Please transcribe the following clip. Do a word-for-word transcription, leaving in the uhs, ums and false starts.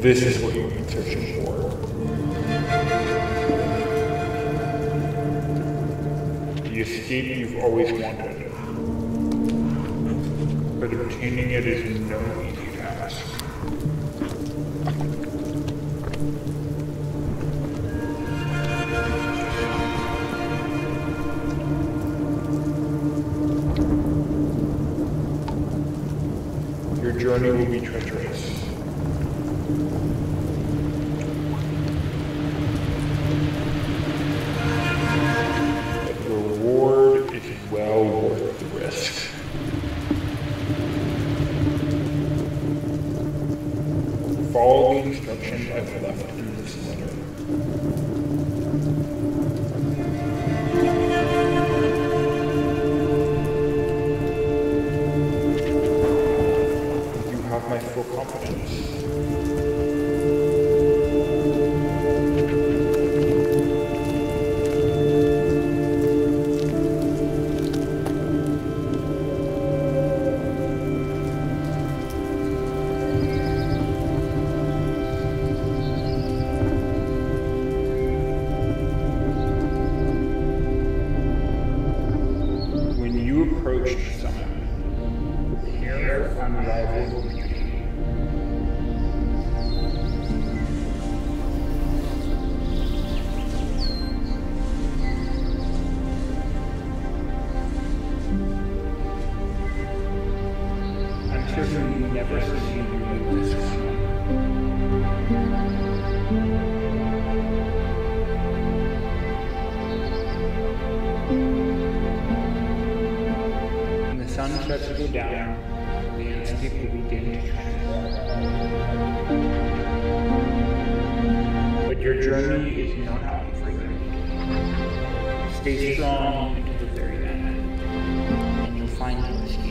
This is what you've been searching for. The escape you've always wanted. But obtaining it is no easy task. Your journey will be treacherous. But the reward is well worth the risk. Follow the instructions I've left in this letter. You have my full confidence. Approach the summit. Prepare for unrivaled beauty. I'm certain you never succeed in this one. The sun starts to go down, the landscape will begin to transform. But your journey is not out for you. Stay strong until the very end, and you'll find your escape.